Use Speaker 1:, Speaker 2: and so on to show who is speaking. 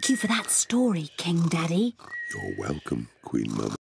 Speaker 1: Thank you for that story, King Daddy.
Speaker 2: You're welcome, Queen Mum.